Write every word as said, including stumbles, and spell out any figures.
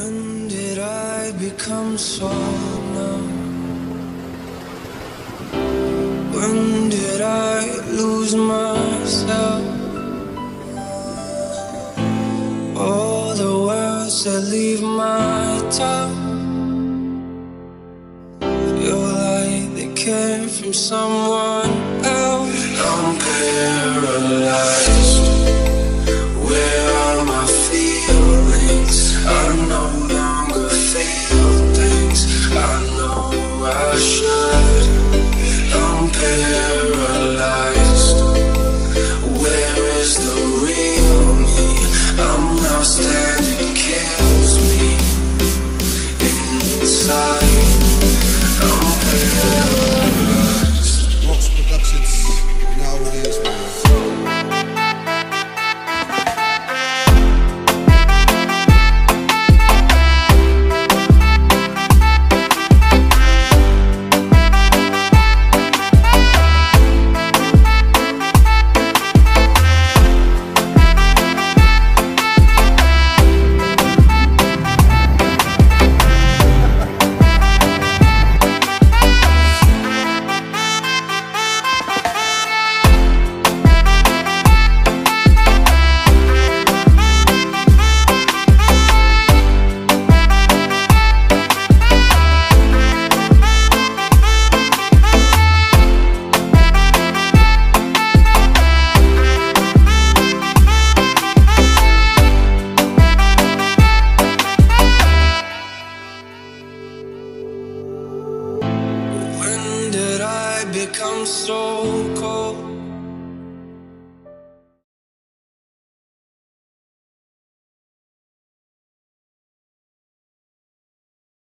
When did I become so numb? When did I lose myself? All the words that leave my tongue feel like they came from someone else. I'm paralyzed. Where are my feelings? I no longer feel things I know I should. I'm paralyzed. Where is the real me? I'm lost and it kills me inside. I'm paralyzed. Rocks Productions, nowadays, man. Become so cold.